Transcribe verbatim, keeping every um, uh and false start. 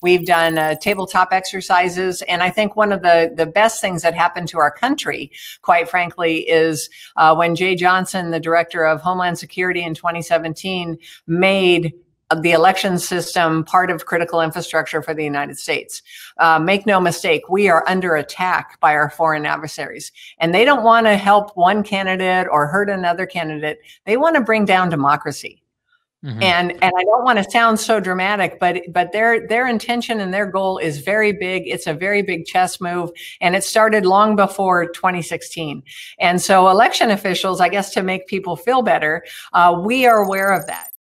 We've done uh, tabletop exercises. And I think one of the, the best things that happened to our country, quite frankly, is uh, when Jay Johnson, the director of Homeland Security in twenty seventeen, made the election system part of critical infrastructure for the United States. Uh, make no mistake, we are under attack by our foreign adversaries, and they don't want to help one candidate or hurt another candidate. They want to bring down democracy. Mm-hmm. And and I don't want to sound so dramatic, but but their their intention and their goal is very big. It's a very big chess move, and it started long before twenty sixteen. And so election officials, I guess, to make people feel better, uh, we are aware of that.